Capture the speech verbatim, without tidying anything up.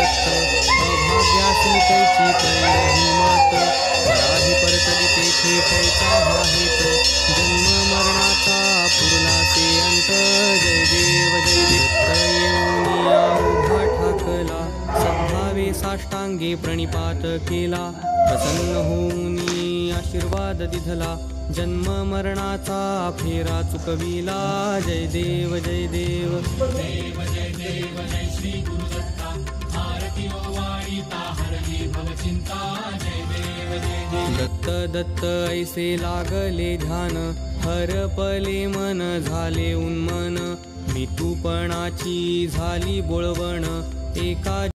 दत्त अभाग्यासी कैची कैरही मात पराही परतली तेथे कैचा हा हेत जन्म मरणाचा पुरला ते अंत जय देव जय दत्त येऊनी या उभा ठाकला सद्भावे साष्टांगे प्रणिपात केला प्रसन्न होऊनी आशीर्वाद दिधला जन्म मरणाचा फेरा चुकविला जय देव जय देव देव जय देव जय श्री गुरुदत्ता आरती ओवाळी हरली भवचिंता जय देव जय देव दत्त दत्त ऐसे लागले ध्यान हरपले मन झाले उन्मन मितूपणाची झाली बोळवण एका